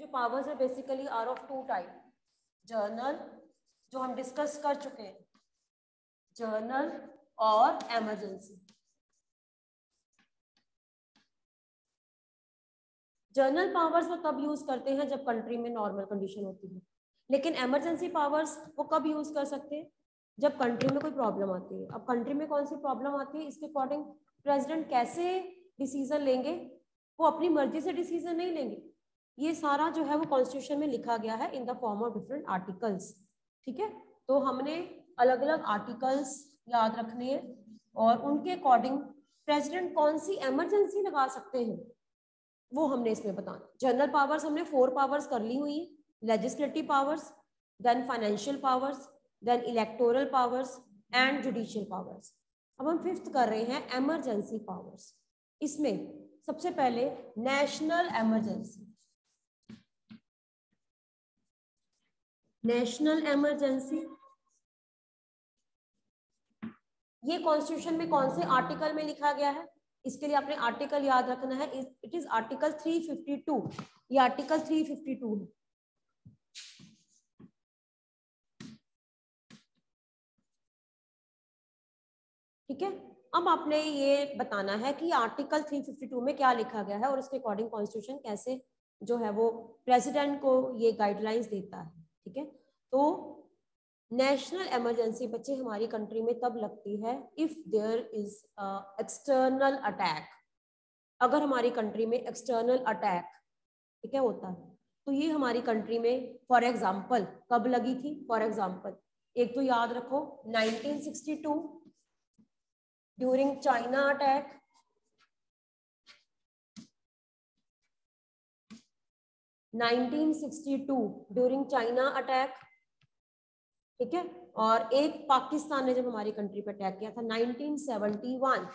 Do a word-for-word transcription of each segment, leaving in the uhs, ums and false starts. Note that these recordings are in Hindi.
जो पावर्स है basically are of two type, general जो हम डिस्कस कर चुके हैं, जर्नल और इमरजेंसी। जर्नल पावर्स वो तब यूज करते हैं जब कंट्री में नॉर्मल कंडीशन होती है, लेकिन इमरजेंसी पावर्स वो कब यूज कर सकते हैं, जब कंट्री में कोई प्रॉब्लम आती है। अब कंट्री में कौन सी प्रॉब्लम आती है, इसके अकॉर्डिंग प्रेसिडेंट कैसे डिसीजन लेंगे, वो अपनी मर्जी से डिसीजन नहीं लेंगे। ये सारा जो है वो कॉन्स्टिट्यूशन में लिखा गया है in the form of different articles. ठीक है, तो हमने अलग अलग आर्टिकल्स याद रखने हैं और उनके अकॉर्डिंग प्रेसिडेंट कौन सी इमरजेंसी लगा सकते हैं वो हमने इसमें बताना। जनरल पावर्स हमने फोर पावर्स कर ली हुई है, legislative powers, then financial powers, then electoral powers and judicial powers. अब हम फिफ्थ कर रहे हैं इमरजेंसी पावर्स। इसमें सबसे पहले नेशनल इमरजेंसी। नेशनल इमरजेंसी ये कॉन्स्टिट्यूशन में कौन से आर्टिकल में लिखा गया है, इसके लिए आपने आर्टिकल याद रखना है। It is article three fifty two. ये आर्टिकल थ्री फिफ्टी टू है। ठीक है, अब आपने ये बताना है कि आर्टिकल थ्री फिफ्टी टू में क्या लिखा गया है और उसके अकॉर्डिंग कॉन्स्टिट्यूशन कैसे जो है वो प्रेसिडेंट को ये गाइडलाइंस देता है। ठीक है, तो नेशनल इमरजेंसी बच्चे हमारी कंट्री में तब लगती है if there is external attack. अगर हमारी कंट्री में एक्सटर्नल अटैक ठीक है होता है तो ये हमारी कंट्री में फॉर एग्जांपल कब लगी थी। फॉर एग्जांपल एक तो याद रखो nineteen sixty two during China attack, nineteen sixty two during China attack. ठीक है, और एक पाकिस्तान ने जब हमारी कंट्री पर अटैक किया था nineteen seventy one.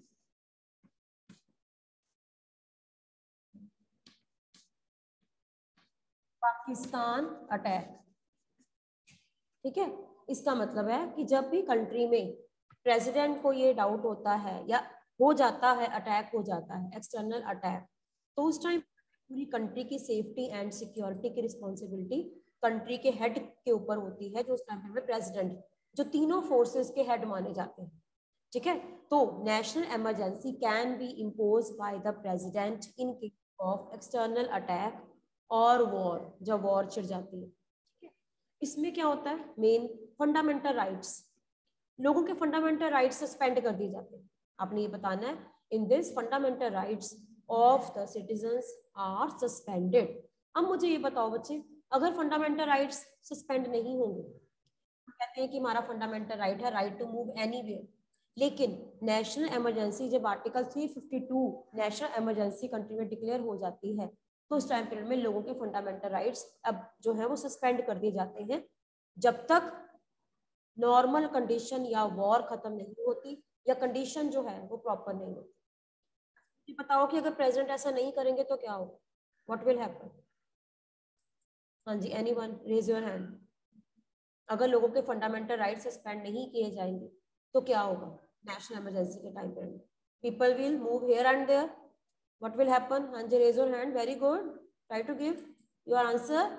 Pakistan attack. ठीक है, इसका मतलब है कि जब भी कंट्री में प्रेसिडेंट को ये डाउट होता है या हो जाता है, अटैक हो जाता है एक्सटर्नल अटैक, तो उस टाइम पूरी कंट्री की सेफ्टी एंड सिक्योरिटी की रिस्पॉन्सिबिलिटी कंट्री के हेड के ऊपर होती है, जो उस टाइम पे प्रेसिडेंट, जो तीनों फोर्सेस के हेड माने जाते हैं। ठीक है, तो national emergency can be impose by the president in case of external attack और वॉर, जब वॉर छिड़ जाती है। ठीक है, इसमें क्या होता है, मेन फंडामेंटल राइट्स, लोगों के फंडामेंटल राइट्स सस्पेंड कर दिए जाते हैं। आपने ये बताना है in this fundamental rights of the citizens are suspended. अब मुझे ये बताओ बच्चे, अगर फंडामेंटल राइट्स सस्पेंड नहीं होंगे, कहते हैं कि हमारा फंडामेंटल राइट है राइट टू मूव एनीवेयर, लेकिन नेशनल इमरजेंसी जब article three fifty two national emergency country में डिक्लेयर हो जाती है तो उस टाइम पीरियड में लोगों के फंडामेंटल राइट्स अब जो है वो सस्पेंड कर दिए जाते हैं जब तक नॉर्मल कंडीशन या वॉर खत्म नहीं होती या कंडीशन जो है वो प्रॉपर नहीं होती। बताओ कि अगर प्रेसिडेंट ऐसा नहीं करेंगे तो क्या होगा, व्हाट विल हैपन। हाँ जी, एनीवन रेज योर हैंड। अगर लोगों के फंडामेंटल राइट्स सस्पेंड नहीं किए जाएंगे तो क्या होगा नेशनल इमरजेंसी के टाइम पर, people will move here and there, what will happen. हाँ जी, raise your hand, very good, try to give your answer,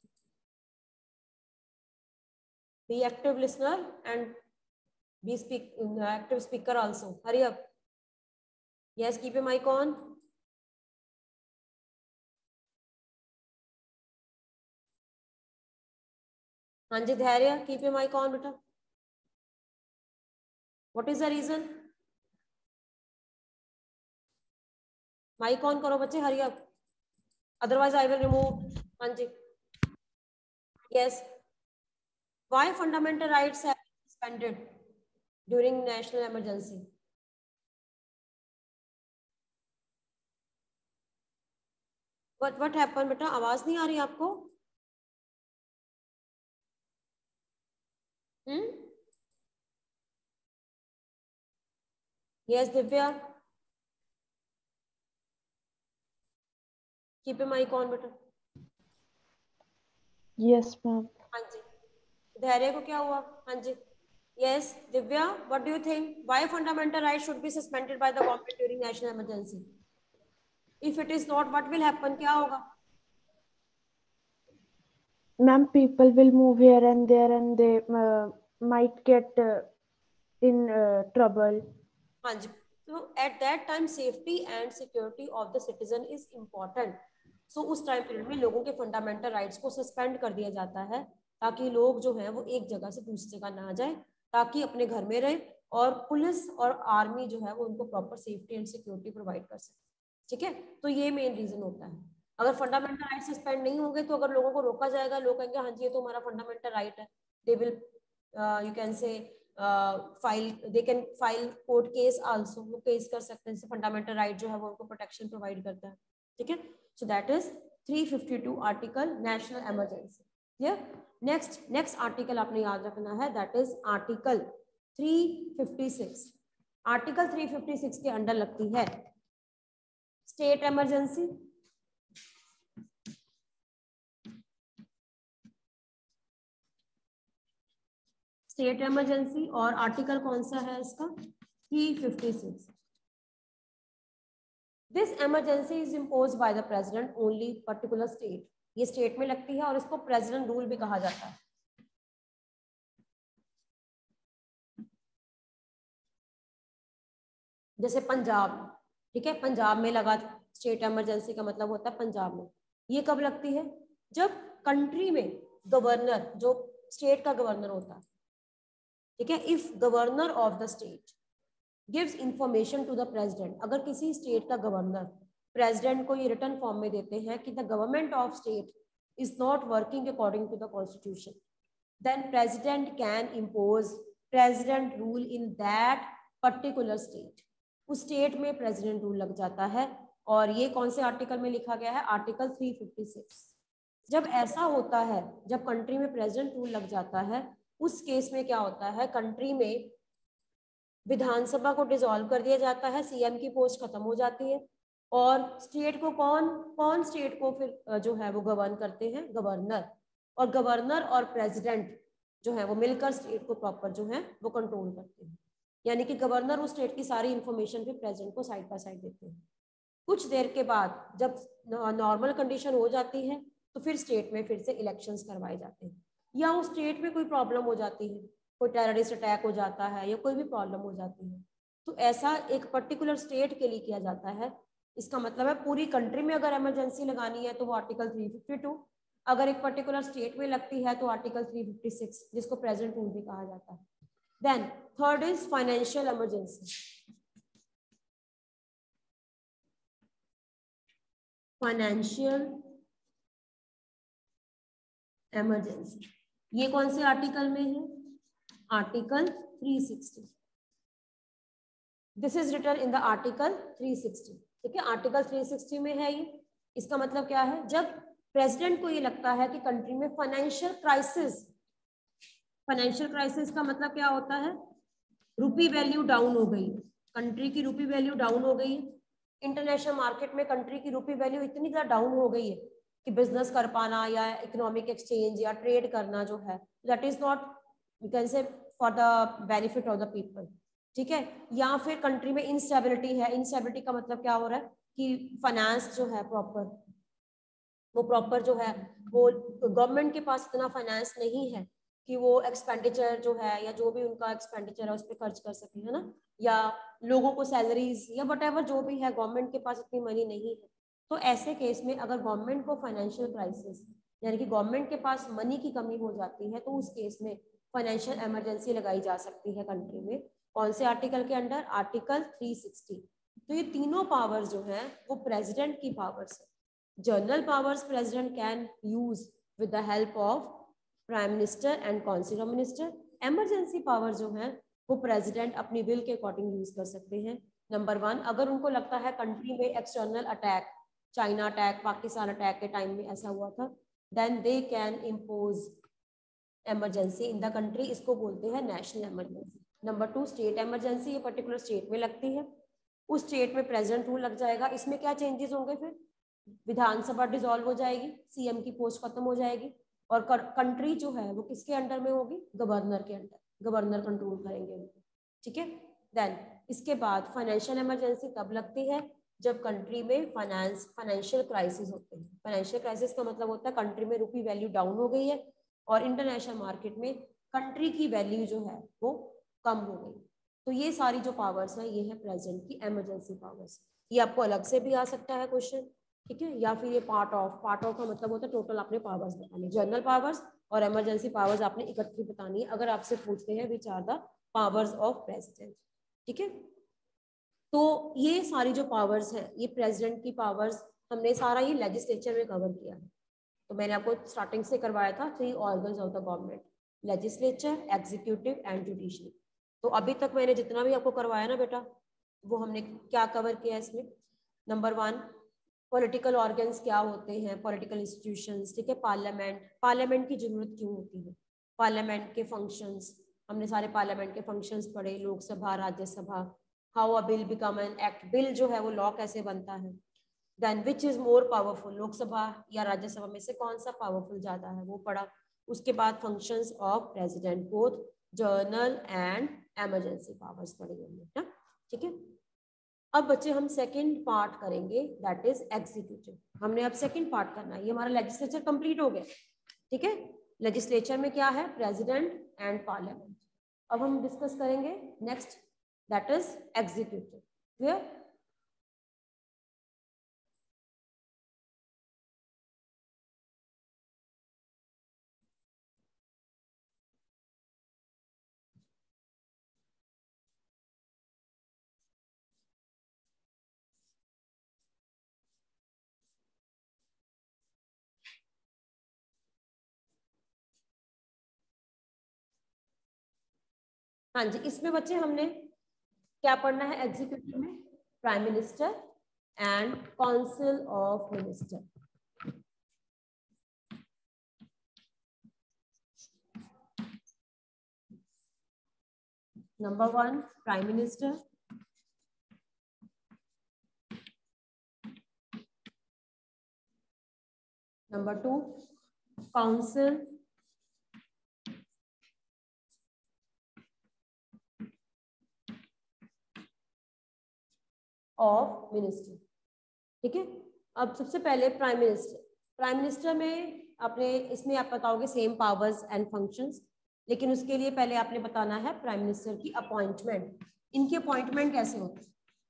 be active listener and be speak active speaker also, hurry up, yes, keep your mic on. हाँ जी धैर्य, keep your mic on बेटा, what is the reason, mic on करो बच्चे, hurry up, otherwise I will remove. हाँ जी, yes, why fundamental rights have been suspended during national emergency? What what happened बेटा, आवाज नहीं आ रही आपको? हम्म, yes Divya, keep your mic on बेटा. Yes ma'am. हाँ जी, धैर्य को क्या हुआ? हाँ जी, yes Divya, what do you think, why fundamental rights should be suspended by the government during national emergency? If it is not, what will happen, क्या होगा? Ma'am, people will move here and there and they uh, might get uh, in uh, trouble. हाँ जी, तो at that time safety and security of the citizen is important. So उस टाइम पीरियड में लोगों के फंडामेंटल राइट्स को सस्पेंड कर दिया जाता है, ताकि लोग जो है वो एक जगह से दूसरी जगह ना जाए, ताकि अपने घर में रहे, और पुलिस और आर्मी जो है वो उनको proper safety and security provide कर सके। ठीक है, तो ये मेन रीजन होता है। अगर फंडामेंटल राइट सस्पेंड नहीं होंगे तो अगर लोगों को रोका जाएगा, लोग कहेंगे हाँ जी ये तो हमारा फंडामेंटल राइट है, they will you can say file, they can file court case also, वो केस कर सकते हैं, फंडामेंटल राइट जो है वो उनको प्रोटेक्शन प्रोवाइड करता है। ठीक है, so that is three fifty two article national emergency. Clear? Next next article आपने याद रखना है, that is article three fifty six. Article three fifty six के अंडर लगती है स्टेट इमरजेंसी, स्टेट इमरजेंसी, और आर्टिकल कौन सा है इसका? Three fifty six. This emergency is imposed by the president only particular state. ये स्टेट में लगती है और इसको प्रेसिडेंट रूल भी कहा जाता है। जैसे पंजाब, ठीक है, पंजाब में लगा स्टेट इमरजेंसी का मतलब होता है पंजाब में। ये कब लगती है? जब कंट्री में गवर्नर, जो स्टेट का गवर्नर होता है, ठीक है, if governor of the state gives information to the president, अगर किसी स्टेट का गवर्नर प्रेसिडेंट को ये रिटर्न फॉर्म में देते हैं कि the government of state is not working according to the constitution, then president can impose president rule in that particular state. उस स्टेट में प्रेसिडेंट रूल लग जाता है, और ये कौन से आर्टिकल में लिखा गया है? Article three fifty six. जब ऐसा होता है, जब कंट्री में प्रेसिडेंट रूल लग जाता है, उस केस में क्या होता है, कंट्री में विधानसभा को डिसॉल्व कर दिया जाता है, सीएम की पोस्ट खत्म हो जाती है, और स्टेट को कौन कौन स्टेट को फिर जो है वो गवर्न करते हैं? गवर्नर। और गवर्नर और प्रेसिडेंट जो है वो मिलकर स्टेट को प्रॉपर जो है वो कंट्रोल करते हैं। यानी कि गवर्नर उस स्टेट की सारी इंफॉर्मेशन फिर प्रेसिडेंट को साइड बाय साइड देते हैं। कुछ देर के बाद जब नॉर्मल कंडीशन हो जाती है तो फिर स्टेट में फिर से इलेक्शंस करवाए जाते हैं, या उस स्टेट में कोई प्रॉब्लम हो जाती है, कोई टेररिस्ट अटैक हो जाता है या कोई भी प्रॉब्लम हो जाती है, तो ऐसा एक पर्टिकुलर स्टेट के लिए किया जाता है। इसका मतलब है पूरी कंट्री में अगर इमरजेंसी लगानी है तो वो आर्टिकल थ्री फिफ्टी टू, अगर एक पर्टिकुलर स्टेट में लगती है तो आर्टिकल थ्री फिफ्टी सिक्स, जिसको प्रेसिडेंट रूल भी कहा जाता है। Then third is financial emergency. Financial emergency ये कौन से आर्टिकल में है? Article three sixty. This is written in the article three sixty. ठीक है, आर्टिकल थ्री सिक्सटी में है ये। इसका मतलब क्या है? जब प्रेसिडेंट को ये लगता है कि कंट्री में फाइनेंशियल क्राइसिस, फाइनेंशियल क्राइसिस का मतलब क्या होता है? रुपी वैल्यू डाउन हो गई, कंट्री की रुपी वैल्यू डाउन हो गई, इंटरनेशनल मार्केट में कंट्री की रुपी वैल्यू इतनी ज्यादा डाउन हो गई है कि बिजनेस कर पाना या इकोनॉमिक एक्सचेंज या ट्रेड करना जो है, that is not you can say for the benefit of the people. ठीक है, या फिर कंट्री में इंस्टेबिलिटी है। इंस्टेबिलिटी का मतलब क्या हो रहा है कि फाइनेंस जो है प्रॉपर, वो प्रॉपर जो है वो गवर्नमेंट के पास इतना फाइनेंस नहीं है कि वो एक्सपेंडिचर जो है या जो भी उनका एक्सपेंडिचर है उस पर खर्च कर सके, है ना, या लोगों को सैलरीज या वट जो भी है, गवर्नमेंट के पास इतनी मनी नहीं है। तो ऐसे केस में अगर गवर्नमेंट को फाइनेंशियल क्राइसिस यानी कि गवर्नमेंट के पास मनी की कमी हो जाती है, तो उस केस में फाइनेंशियल इमरजेंसी लगाई जा सकती है कंट्री में। कौन से आर्टिकल के अंडर? Article three sixty. तो ये तीनों पावर्स जो है वो प्रेसिडेंट की पावर्स है। General powers president can use with the help of prime minister and council of minister. Emergency power जो है वो प्रेसिडेंट अपनी विल के अकॉर्डिंग यूज कर सकते हैं। नंबर वन, अगर उनको लगता है कंट्री में external attack, China attack, Pakistan attack के टाइम में ऐसा हुआ था, then they can impose emergency in the country, इसको बोलते हैं national emergency. Number two, state emergency, ये पर्टिकुलर स्टेट में लगती है, उस स्टेट में प्रेसिडेंट रूल लग जाएगा। इसमें क्या चेंजेस होंगे? फिर विधानसभा डिसॉल्व हो जाएगी, सीएम की पोस्ट खत्म हो जाएगी, और कंट्री जो है वो किसके अंडर में होगी? गवर्नर के अंडर, गवर्नर कंट्रोल करेंगे उनको। ठीक है, देन इसके बाद फाइनेंशियल इमरजेंसी तब लगती है जब कंट्री में फाइनेंस फाइनेंशियल क्राइसिस होते हैं। फाइनेंशियल क्राइसिस का मतलब होता है कंट्री में रुपी वैल्यू डाउन हो गई है और इंटरनेशनल मार्केट में कंट्री की वैल्यू जो है वो कम हो गई। तो ये सारी जो पावर्स है ये है प्रेजेंट की इमरजेंसी पावर्स। ये आपको अलग से भी आ सकता है क्वेश्चन, ठीक है, या फिर ये पार्ट ऑफ, पार्ट ऑफ का मतलब होता है टोटल आपने पावर्स बतानी, जनरल पावर्स और इमरजेंसी पावर्स आपने इकट्ठी बतानी है अगर आपसे पूछते हैं which are the powers of president, ठीक है। तो ये सारी जो पावर्स है ये प्रेसिडेंट की पावर्स, हमने सारा ये लेजिस्लेचर में कवर किया है। तो मैंने आपको स्टार्टिंग से करवाया था three organs of the government, legislature, executive and judiciary. तो अभी तक मैंने जितना भी आपको करवाया ना बेटा, वो हमने क्या कवर किया इसमें। नंबर वन, पॉलिटिकल ऑर्गन्स क्या होते हैं, पॉलिटिकल इंस्टीट्यूशंस, ठीक है, पार्लियामेंट, पार्लियामेंट की जरूरत क्यों होती है, पार्लियामेंट के फंक्शंस, हमने सारे पार्लियामेंट के फंक्शंस पढ़े, Lok Sabha, Rajya Sabha, how a bill become an act, bill जो है वो लॉ कैसे बनता है। Then which is more powerful, Lok Sabha या राज्यसभा में से कौन सा पावरफुल ज्यादा है, वो पढ़ा। उसके बाद functions of president, both general and emergency powers पढ़ी हमने, ठीक है। अब बच्चे हम सेकंड पार्ट करेंगे, दैट इज एग्जीक्यूटिव। हमने अब सेकंड पार्ट करना है, ये हमारा लेजिस्लेचर कंप्लीट हो गया, ठीक है। लेजिस्लेचर में क्या है, प्रेसिडेंट एंड पार्लियामेंट। अब हम डिस्कस करेंगे next, that is executive. Clear? हाँ जी, इसमें बच्चे हमने क्या पढ़ना है एग्जीक्यूटिव में, prime minister and council of minister. Number one, prime minister, number two, council of minister, ठीक है। अब सबसे पहले प्राइम मिनिस्टर, प्राइम मिनिस्टर में आपने, इसमें आप बताओगे सेम पावर्स एंड फंक्शंस, लेकिन उसके लिए पहले आपने बताना है प्राइम मिनिस्टर की अपॉइंटमेंट। इनकी अपॉइंटमेंट कैसे होती है,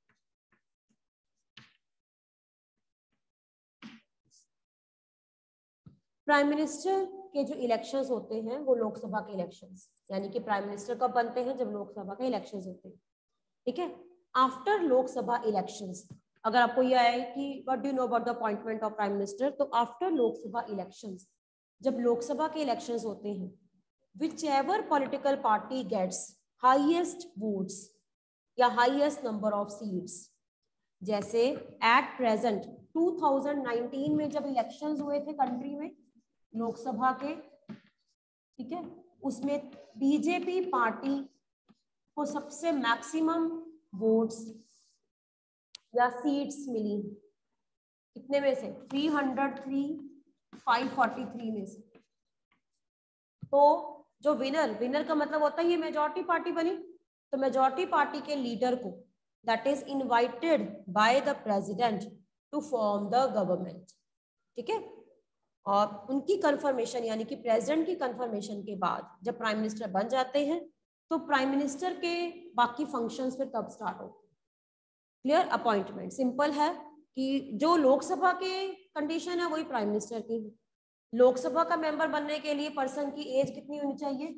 प्राइम मिनिस्टर के जो इलेक्शंस होते हैं वो लोकसभा के इलेक्शंस, यानी कि प्राइम मिनिस्टर कब बनते हैं, जब लोकसभा के इलेक्शंस होते हैं, ठीक है। आफ्टर लोकसभा इलेक्शंस, अगर आपको ये आए कि what do you know about the appointment of prime minister, तो आफ्टर लोकसभा इलेक्शंस, जब लोकसभा के इलेक्शंस होते हैं, whichever political party gets highest votes या हाईएस्ट नंबर ऑफ सीट्स, जैसे at present two thousand nineteen में जब इलेक्शंस हुए थे कंट्री में लोकसभा के, ठीक है, उसमें बीजेपी पार्टी को सबसे मैक्सिमम वोट्स या सीट्स मिली, कितने में से, तीन सौ तीन, पाँच सौ तैंतालीस में से। तो जो विनर, विनर का मतलब होता है ये मेजॉरिटी पार्टी बनी, तो मेजॉरिटी पार्टी के लीडर को that is invited by the president to form the government, ठीक है। और उनकी कंफर्मेशन यानी कि प्रेसिडेंट की कंफर्मेशन के बाद जब प्राइम मिनिस्टर बन जाते हैं, तो प्राइम मिनिस्टर के बाकी फंक्शंस फिर तब स्टार्ट होते हैं। क्लियर? अपॉइंटमेंट सिंपल है कि जो लोकसभा के कंडीशन है वही प्राइम मिनिस्टर की है। लोकसभा का मेंबर बनने के लिए पर्सन की एज कितनी होनी चाहिए,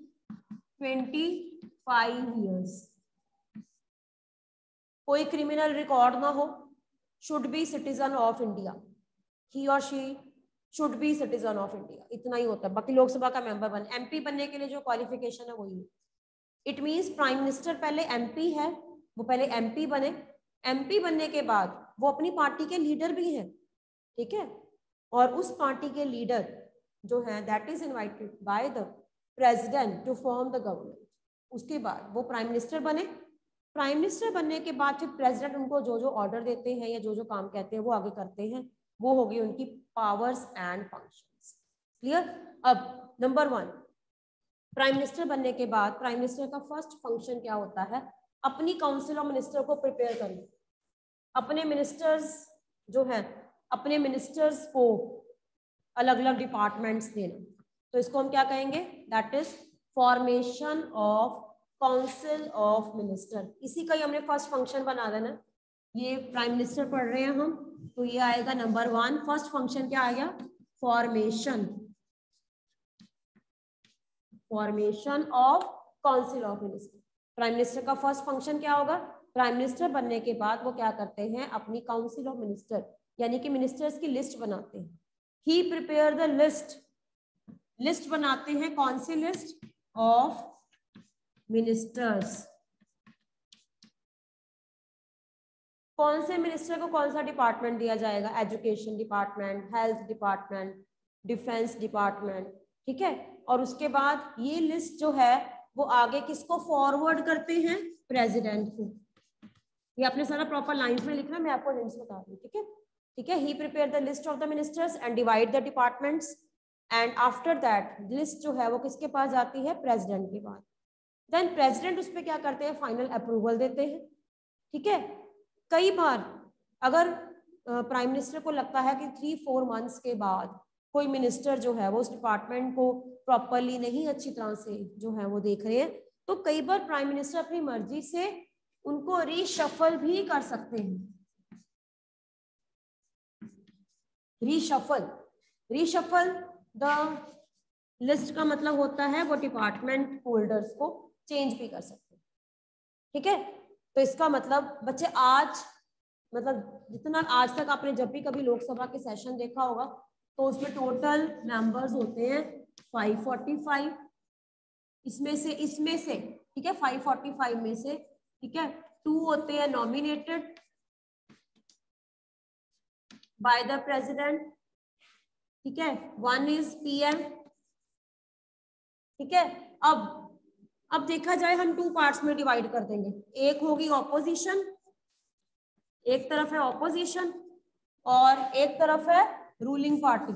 पच्चीस इयर्स, कोई क्रिमिनल रिकॉर्ड ना हो, should be citizen of India, he और she should be citizen of India, इतना ही होता है। बाकी लोकसभा का मेंबर बन, एमपी बनने के लिए जो क्वालिफिकेशन है वही है। इट मींस प्राइम मिनिस्टर पहले एमपी है, वो पहले एमपी बने, एमपी बनने के बाद वो अपनी पार्टी के लीडर भी हैं, ठीक है, और उस पार्टी के लीडर जो है that is invited by the president to form the government. उसके बाद वो प्राइम मिनिस्टर बने, प्राइम मिनिस्टर बनने के बाद फिर प्रेसिडेंट उनको जो जो ऑर्डर देते हैं या जो जो काम कहते हैं वो आगे करते हैं, वो होगी उनकी पावर्स एंड फंक्शंस। क्लियर? अब नंबर वन, प्राइम मिनिस्टर बनने के बाद प्राइम मिनिस्टर का फर्स्ट फंक्शन क्या होता है, अपनी काउंसिल ऑफ मिनिस्टर को प्रिपेयर करना, अपने मिनिस्टर्स जो है अपने मिनिस्टर्स को अलग अलग डिपार्टमेंट्स देना, तो इसको हम क्या कहेंगे, that is formation of council of minister. इसी का ही हमने फर्स्ट फंक्शन बना देना। ये प्राइम मिनिस्टर पढ़ रहे हैं हम, तो ये आएगा नंबर वन, फर्स्ट फंक्शन क्या आ गया, formation formation of council of minister. Prime minister का फर्स्ट फंक्शन क्या होगा, प्राइम मिनिस्टर बनने के बाद वो क्या करते हैं, अपनी काउंसिल ऑफ मिनिस्टर यानी कि मिनिस्टर्स की लिस्ट बनाते हैं। He prepare the list, list बनाते हैं, कौन सी लिस्ट, ऑफ मिनिस्टर्स। कौन से मिनिस्टर को कौन सा डिपार्टमेंट दिया जाएगा, education department, health department, defence department, ठीक है। और उसके बाद ये लिस्ट जो है वो आगे किसको फॉरवर्ड करते हैं, प्रेसिडेंट को। ये आपने सारा प्रॉपर लाइंस में लिखना, मैं आपको हिंट्स बता रही हूँ, ठीक है ठीक है। He prepare the list of the ministers and divide the departments, and after that list जो है वो किसके पास जाती है, प्रेसिडेंट के पास। देन प्रेसिडेंट उस पर क्या करते हैं, फाइनल अप्रूवल देते हैं, ठीक है। कई बार अगर प्राइम मिनिस्टर को लगता है कि थ्री फोर मंथ्स के बाद कोई मिनिस्टर जो है वो उस डिपार्टमेंट को प्रॉपरली नहीं अच्छी तरह से जो है वो देख रहे हैं, तो कई बार प्राइम मिनिस्टर अपनी मर्जी से उनको रीशफल भी कर सकते हैं। रीशफल रीशफल द लिस्ट का मतलब होता है वो डिपार्टमेंट होल्डर्स को चेंज भी कर सकते हैं, ठीक है। तो इसका मतलब बच्चे आज मतलब जितना आज तक आपने जब भी कभी लोकसभा के सेशन देखा होगा तो उसमें टोटल मेंबर्स होते हैं फाइव फोर्टी फाइव, इसमें से इसमें से ठीक है फाइव फोर्टी फाइव में से, ठीक है, टू होते हैं नॉमिनेटेड बाय द प्रेसिडेंट, ठीक है, वन इज पीएम, ठीक है। अब अब देखा जाए हम टू पार्ट्स में डिवाइड कर देंगे, एक होगी ऑपोजिशन, एक तरफ है ऑपोजिशन और एक तरफ है रूलिंग पार्टी।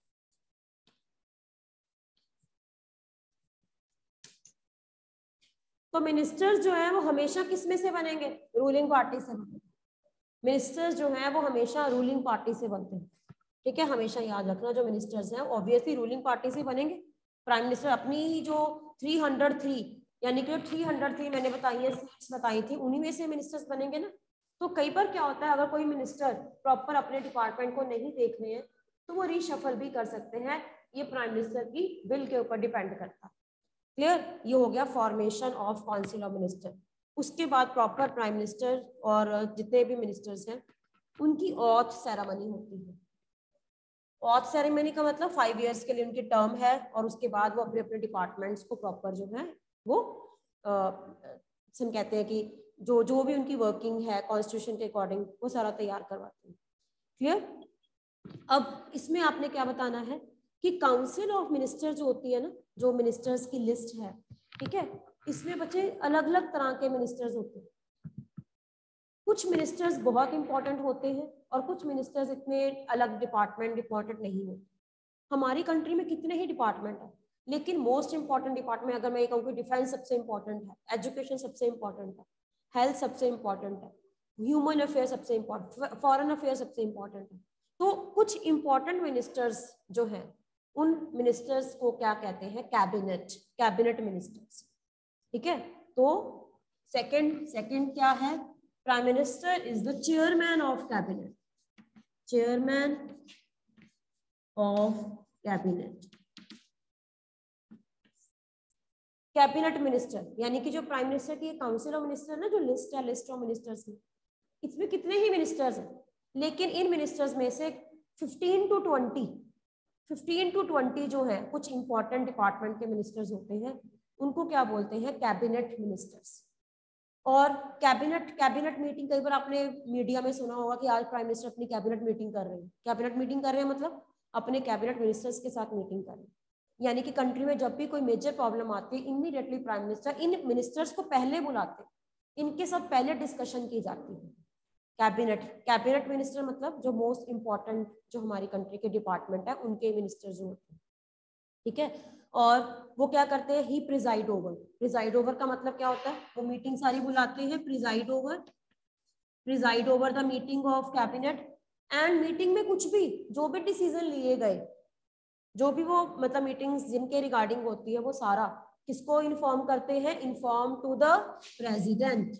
तो मिनिस्टर्स जो है वो हमेशा किस में से बनेंगे, रूलिंग पार्टी से बनेंगे। मिनिस्टर्स जो है वो हमेशा रूलिंग पार्टी से बनते हैं, ठीक है, हमेशा याद रखना। जो मिनिस्टर्स हैं ऑब्वियसली रूलिंग पार्टी से बनेंगे। प्राइम मिनिस्टर अपनी जो थ्री हंड्रेड थ्री यानी कि थ्री हंड्रेड थ्री मैंने बताई है सीट्स बताई थी, उन्हीं में से मिनिस्टर्स बनेंगे ना। तो कई बार क्या होता है, अगर कोई मिनिस्टर प्रॉपर अपने डिपार्टमेंट को नहीं देख रहे हैं तो वो रीशफल भी कर सकते हैं। ये प्राइम मिनिस्टर की बिल के ऊपर डिपेंड करता है। क्लियर, ये हो गया formation of council of minister. उसके बाद प्रॉपर प्राइम मिनिस्टर और जितने भी मिनिस्टर्स हैं उनकी ऑथ सेरेमनी होती है। ऑथ सेरेमनी का मतलब फाइव इयर्स के लिए उनकी टर्म है और उसके बाद वो अपने अपने डिपार्टमेंट्स को प्रॉपर जो है वो आ, हम कहते हैं कि जो जो भी उनकी वर्किंग है कॉन्स्टिट्यूशन के अकॉर्डिंग वो सारा तैयार करवाते हैं। क्लियर। अब इसमें आपने क्या बताना है कि काउंसिल ऑफ मिनिस्टर जो होती है ना, जो मिनिस्टर्स की लिस्ट है, ठीक है, इसमें बच्चे अलग अलग तरह के मिनिस्टर्स होते हैं। कुछ मिनिस्टर्स बहुत इंपॉर्टेंट होते हैं और कुछ मिनिस्टर्स इतने अलग डिपार्टमेंट इंपॉर्टेंट नहीं होते। हमारी कंट्री में कितने ही डिपार्टमेंट है, लेकिन मोस्ट इंपॉर्टेंट डिपार्टमेंट अगर मैं ये कहूँ कि डिफेंस सबसे इंपॉर्टेंट है, एजुकेशन सबसे इंपॉर्टेंट है, हेल्थ सबसे इंपॉर्टेंट है, ह्यूमन अफेयर सबसे इंपॉर्टेंट, फॉरेन अफेयर सबसे इंपॉर्टेंट है। तो कुछ इंपॉर्टेंट मिनिस्टर्स जो हैं उन मिनिस्टर्स को क्या कहते हैं, कैबिनेट, कैबिनेट मिनिस्टर्स, ठीक है। तो सेकंड सेकंड क्या है, prime minister is the chairman of cabinet, chairman of cabinet. Cabinet minister यानी कि जो प्राइम मिनिस्टर की काउंसिल ऑफ मिनिस्टर ना, जो लिस्ट है, लिस्ट ऑफ मिनिस्टर्स में इसमें कितने ही मिनिस्टर्स हैं, लेकिन इन मिनिस्टर्स में से fifteen to twenty fifteen to twenty जो है कुछ इंपॉर्टेंट डिपार्टमेंट के मिनिस्टर्स होते हैं, उनको क्या बोलते हैं, कैबिनेट मिनिस्टर्स। और कैबिनेट कैबिनेट मीटिंग कई बार आपने मीडिया में सुना होगा कि आज प्राइम मिनिस्टर अपनी कैबिनेट मीटिंग कर रहे हैं। कैबिनेट मीटिंग कर रहे हैं मतलब अपने कैबिनेट मिनिस्टर्स के साथ मीटिंग कर रहे हैं। यानी कि कंट्री में जब भी कोई मेजर प्रॉब्लम आती है, इमीडिएटली प्राइम मिनिस्टर इन मिनिस्टर्स को पहले बुलाते हैं, इनके साथ पहले डिस्कशन की जाती है। कैबिनेट कैबिनेट मिनिस्टर मतलब जो मोस्ट इंपॉर्टेंट जो हमारी कंट्री के डिपार्टमेंट है उनके मिनिस्टर जो होते हैं, ठीक है। और वो क्या करते हैं, he preside over. Preside over का मतलब क्या होता है, वो मीटिंग सारी बुलाते हैं, preside over preside over the meeting of cabinet, and meeting में कुछ भी जो भी डिसीजन लिए गए, जो भी वो मतलब मीटिंग्स जिनके रिगार्डिंग होती है, वो सारा किसको इन्फॉर्म करते हैं? Inform to the president.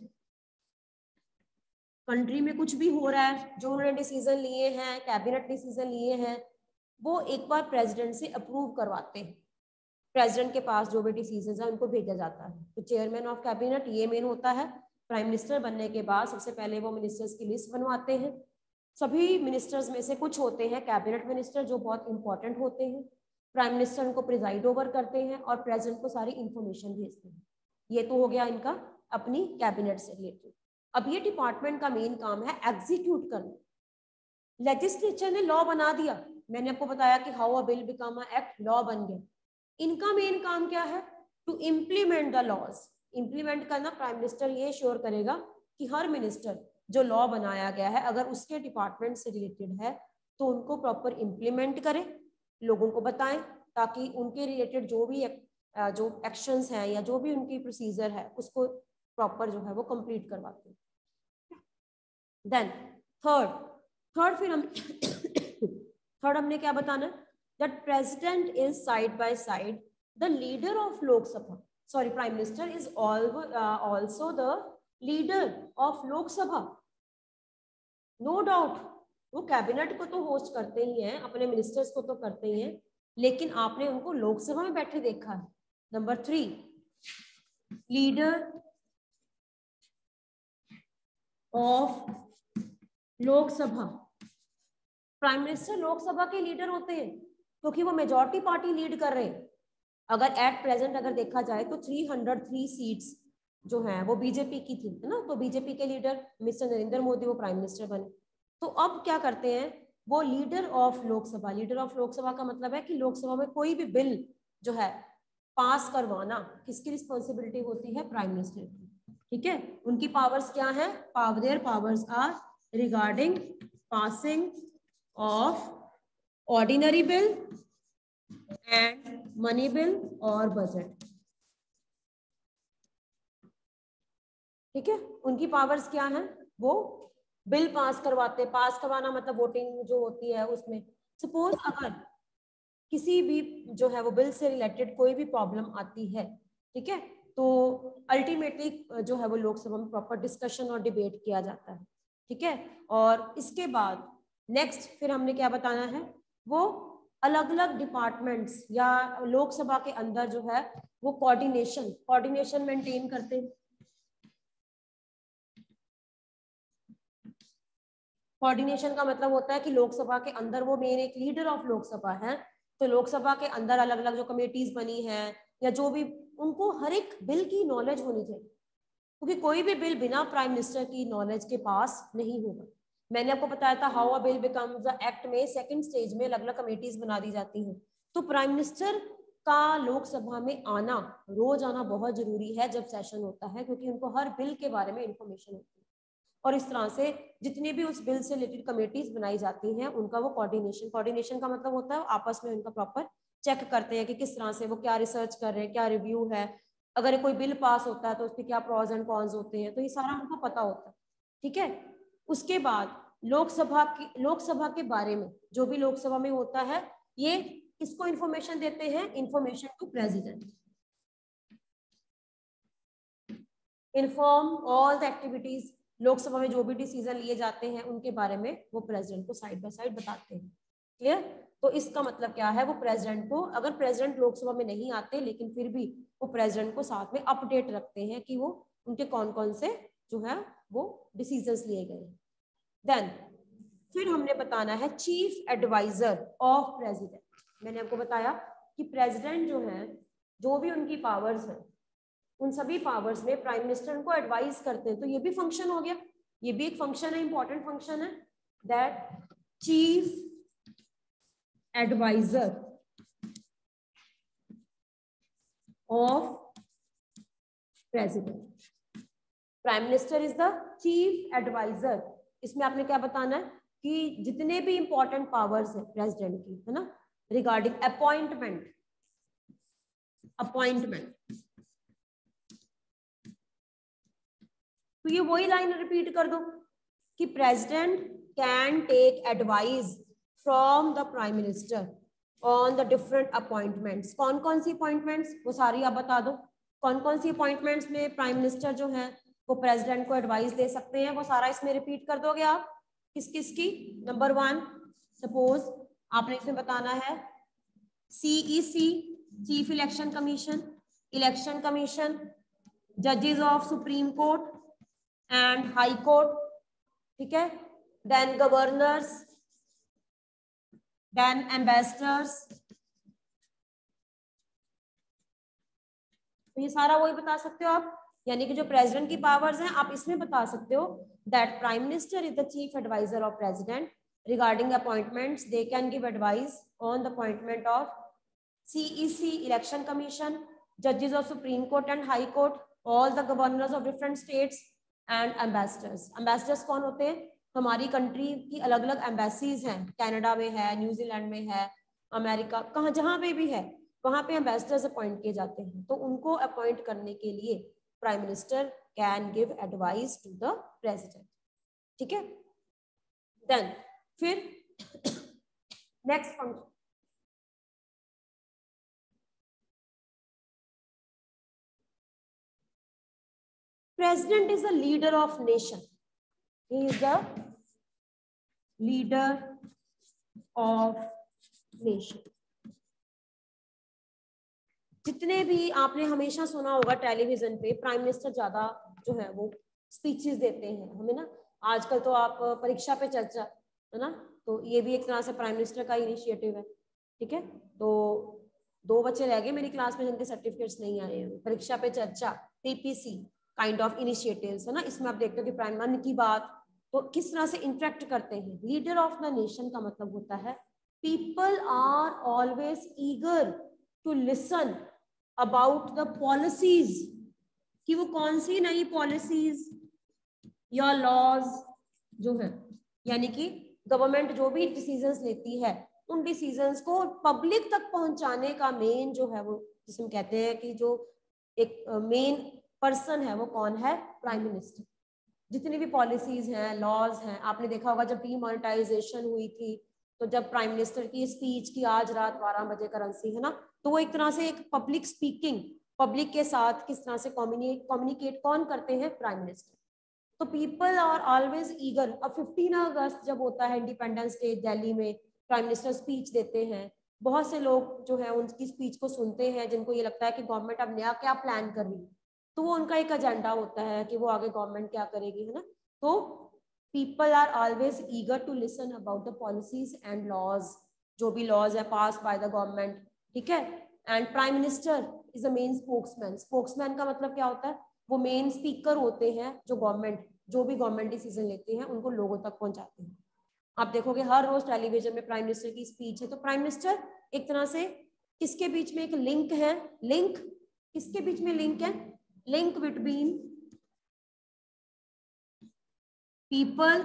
Country में कुछ भी हो रहा है, जो उन्होंने डिसीजन लिए हैं, कैबिनेट डिसीजन लिए हैं, वो एक बार प्रेसिडेंट से अप्रूव करवाते हैं। प्रेसिडेंट के पास जो भी डिसीजन है उनको भेजा जाता है। तो चेयरमैन ऑफ कैबिनेट ये मेन होता है। प्राइम मिनिस्टर बनने के बाद सबसे पहले वो मिनिस्टर्स की लिस्ट बनवाते हैं। सभी मिनिस्टर्स में से कुछ होते हैं कैबिनेट मिनिस्टर जो बहुत इंपॉर्टेंट होते हैं। प्राइम मिनिस्टर उनको प्रिजाइड ओवर करते हैं और प्रेसिडेंट को सारी इंफॉर्मेशन भेजते हैं। ये तो हो गया इनका अपनी कैबिनेट से रिलेटेड। अब ये डिपार्टमेंट का मेन काम है एग्जीक्यूट करना। लेजिस्लेचर ने लॉ बना दिया, मैंने आपको बताया कि how a bill become a act, law बन गया। इनका मेन काम क्या है? To implement the laws. Implement करना, प्राइम मिनिस्टर ये श्योर करेगा कि हर मिनिस्टर जो लॉ बनाया गया है अगर उसके डिपार्टमेंट से रिलेटेड है तो उनको प्रॉपर इम्प्लीमेंट करें, लोगों को बताएं, ताकि उनके रिलेटेड जो भी जो एक्शंस हैं या जो भी उनकी प्रोसीजर है उसको प्रॉपर जो है वो कंप्लीट करवाते हैं। देन थर्ड थर्ड फिर हम थर्ड हमने क्या बताना है? That president is side by side the leader of Lok Sabha. Sorry, Prime Minister is all, uh, also the leader of Lok Sabha. No doubt, वो कैबिनेट को तो होस्ट करते ही हैं, अपने मिनिस्टर्स को तो करते ही हैं, लेकिन आपने उनको लोकसभा में बैठे देखा है। Number three, leader of Lok Sabha. Prime minister Lok Sabha के लीडर होते हैं क्योंकि वो मेजॉरिटी पार्टी लीड कर रहे हैं। अगर एट प्रेजेंट अगर देखा जाए तो तीन सौ तीन सीट्स जो हैं वो बीजेपी की थी, है ना, तो बीजेपी के लीडर मिस्टर नरेंद्र मोदी वो प्राइम मिनिस्टर बने। तो अब क्या करते हैं वो leader of Lok Sabha. Leader of Lok Sabha का मतलब है कि लोकसभा में कोई भी बिल जो है पास करवाना किसकी रिस्पॉन्सिबिलिटी होती है? प्राइम मिनिस्टर की। ठीक है, उनकी पावर्स क्या है? Their powers are regarding passing of ordinary bill and money bill और बजट। ठीक है, उनकी पावर्स क्या है? वो बिल पास करवाते, पास करवाना मतलब वोटिंग जो होती है उसमें। सपोज अगर किसी भी जो है वो बिल से रिलेटेड कोई भी प्रॉब्लम आती है, ठीक है, तो अल्टीमेटली जो है वो लोकसभा में प्रॉपर डिस्कशन और डिबेट किया जाता है। ठीक है, और इसके बाद नेक्स्ट फिर हमने क्या बताना है? वो अलग अलग डिपार्टमेंट्स या लोकसभा के अंदर जो है वो कोऑर्डिनेशन कोऑर्डिनेशन मेंटेन करते हैं। कोऑर्डिनेशन का मतलब होता है कि लोकसभा के अंदर वो मेन एक लीडर ऑफ लोकसभा है, तो लोकसभा के अंदर अलग अलग जो कमेटीज बनी है या जो भी, उनको हर एक बिल की नॉलेज होनी चाहिए, क्योंकि कोई भी बिल बिना प्राइम मिनिस्टर की नॉलेज के पास नहीं होगा। मैंने आपको बताया था how a bill becomes a act में सेकंड स्टेज में अलग अलग कमेटीज बना दी जाती हैं। तो प्राइम मिनिस्टर का लोकसभा में आना, रोज आना बहुत जरूरी है जब सेशन होता है, क्योंकि उनको हर बिल के बारे में इंफॉर्मेशन होती है। और इस तरह से जितनी भी उस बिल से रिलेटेड कमेटीज बनाई जाती हैं उनका वो कोऑर्डिनेशन कोऑर्डिनेशन का मतलब होता है आपस में उनका प्रॉपर चेक करते हैं कि किस तरह से वो क्या रिसर्च कर रहे हैं, क्या रिव्यू है, अगर कोई बिल पास होता है तो उसके क्या प्रोज एंड कॉन्स होते हैं, तो ये सारा उनको पता होता है। ठीक है, उसके बाद लोकसभा की लोकसभा के बारे में जो भी लोकसभा में होता है ये किसको इंफॉर्मेशन देते हैं? Information to president. Inform all the activities, Lok Sabha में जो भी डिसीजन लिए जाते हैं उनके बारे में वो प्रेसिडेंट को साइड बाय साइड बताते हैं। क्लियर? तो इसका मतलब क्या है? वो प्रेसिडेंट को, अगर प्रेसिडेंट लोकसभा में नहीं आते लेकिन फिर भी वो प्रेसिडेंट को साथ में अपडेट रखते हैं कि वो उनके कौन कौन से जो है वो डिसीजंस लिए गए। देन फिर हमने बताना है चीफ एडवाइजर ऑफ प्रेसिडेंट। मैंने आपको बताया कि प्रेसिडेंट जो है जो भी उनकी पावर्स है उन सभी पावर्स में प्राइम मिनिस्टर उनको एडवाइस करते हैं, तो ये भी फंक्शन हो गया, ये भी एक फंक्शन है, इंपॉर्टेंट फंक्शन है, that chief adviser of president. Prime minister is the chief adviser. इसमें आपने क्या बताना है कि जितने भी इंपॉर्टेंट पावर्स है प्रेसिडेंट की, है ना, रिगार्डिंग अपॉइंटमेंट अपॉइंटमेंट तो ये वही लाइन रिपीट कर दो कि president can take advice from the prime minister on the different appointments. कौन कौन सी अपॉइंटमेंट्स, वो सारी आप बता दो। कौन कौन सी अपॉइंटमेंट्स में प्राइम मिनिस्टर जो है वो प्रेसिडेंट को एडवाइस दे सकते हैं, वो सारा इसमें रिपीट कर दोगे आप। किस किस की? नंबर वन, सपोज आपने इसमें बताना है CEC, chief election commission, election commission, जजेस of supreme court and high court, ठीक है, देन गवर्नर्स, देन एम्बेसडर्स। तो ये सारा वही बता सकते हो आप, यानी कि जो प्रेसिडेंट की पावर्स हैं आप इसमें बता सकते हो that prime minister is the chief adviser of president regarding appointments, they can give advice on the appointment of CEC, election commission, जजेस of supreme court and high court, all the governors of different states and ambassadors. Ambassadors कौन होते हैं? हमारी कंट्री की अलग अलग एम्बेसीज हैं, कनाडा में है, न्यूजीलैंड में है, अमेरिका, कहाँ जहाँ पे भी है वहां पे एम्बेसडर्स अपॉइंट किए जाते हैं। तो उनको अपॉइंट करने के लिए prime minister can give advice to the president, ठीक है। देन फिर next function, president is the leader of nation, he is the leader of nation। जितने भी आपने हमेशा सुना होगा टेलीविजन पे प्राइम मिनिस्टर ज्यादा जो है वो स्पीचेस देते हैं हमें ना। आजकल तो आप परीक्षा पे चर्चा है ना, तो ये भी एक तरह से प्राइम मिनिस्टर का इनिशिएटिव है, ठीक है। तो दो बच्चे रह गए मेरी क्लास में जिनके सर्टिफिकेट्स नहीं आए हैं। परीक्षा पे चर्चा, पीपीसी काइंड ऑफ इनिशिएटिव्स है ना, इसमें आप देखते हो कि प्राइम मन की बात तो किस तरह से इंटरेक्ट करते हैं। लीडर ऑफ द नेशन का मतलब होता है people are always eager to listen about the policies, कि वो कौन सी नई पॉलिसीज या लॉज जो है, यानी कि गवर्नमेंट जो भी डिसीजंस लेती है उन डिसीजंस को पब्लिक तक पहुंचाने का मेन जो है वो जिसमें कहते हैं कि जो एक मेन पर्सन है वो कौन है? Prime minister. जितनी भी पॉलिसीज हैं, लॉज हैं, आपने देखा होगा जब डीमोनेटाइजेशन हुई थी तो जब प्राइम मिनिस्टर की स्पीच की आज रात बारह बजे करेंसी है ना, तो वो एक तरह से एक पब्लिक स्पीकिंग, पब्लिक के साथ किस तरह से कम्युनिकेट कौन करते हैं? Prime minister. तो पीपल आर ऑलवेज ईगर। अब फिफ्टीन अगस्त जब होता है इंडिपेंडेंस डे दिल्ली में, प्राइम मिनिस्टर स्पीच देते हैं, बहुत से लोग जो है उनकी स्पीच को सुनते हैं जिनको ये लगता है कि गवर्नमेंट अब नया क्या प्लान कर रही है, तो वो उनका एक एजेंडा होता है कि वो आगे गवर्नमेंट क्या करेगी, है ना। तो people are always eager to listen about the policies and laws, जो भी लॉज है पास बाय द गवर्नमेंट, ठीक है। And prime minister is the main spokesman. Spokesman का मतलब क्या होता है? वो मेन स्पीकर होते हैं जो गवर्नमेंट जो भी गवर्नमेंट डिसीजन लेती है उनको लोगों तक पहुंचाते हैं। आप देखोगे हर रोज टेलीविजन में प्राइम मिनिस्टर की स्पीच है। तो प्राइम मिनिस्टर एक तरह से किसके बीच में एक लिंक है? लिंक किसके बीच में लिंक है? Link between people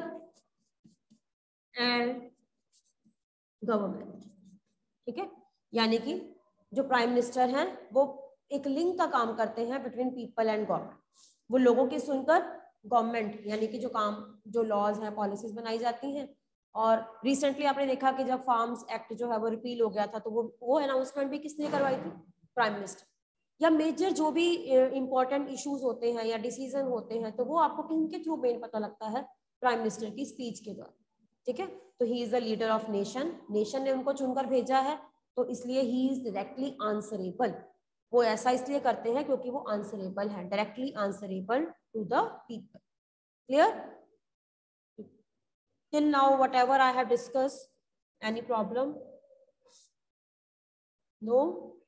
and government, ठीक है। यानी कि जो प्राइम मिनिस्टर हैं वो एक लिंक का काम करते हैं बिटवीन पीपल एंड गवर्नमेंट। वो लोगों की सुनकर गवर्नमेंट यानी कि जो काम जो लॉज हैं पॉलिसीज बनाई जाती हैं। और रिसेंटली आपने देखा कि जब फार्म्स एक्ट जो है वो रिपील हो गया था तो वो वो अनाउंसमेंट भी किसने करवाई थी? Prime minister. या मेजर जो भी इंपॉर्टेंट इश्यूज होते हैं या डिसीजन होते हैं तो वो आपको किनके थ्रू मेन पता लगता है? प्राइम मिनिस्टर की स्पीच के द्वारा, ठीक है। तो he is the leader of nation, nation ने उनको चुनकर भेजा है तो इसलिए ही इज डायरेक्टली आंसरेबल। वो ऐसा इसलिए करते हैं क्योंकि वो आंसरेबल है, directly answerable to the people. Clear? till now whatever I have discussed, any problem? No?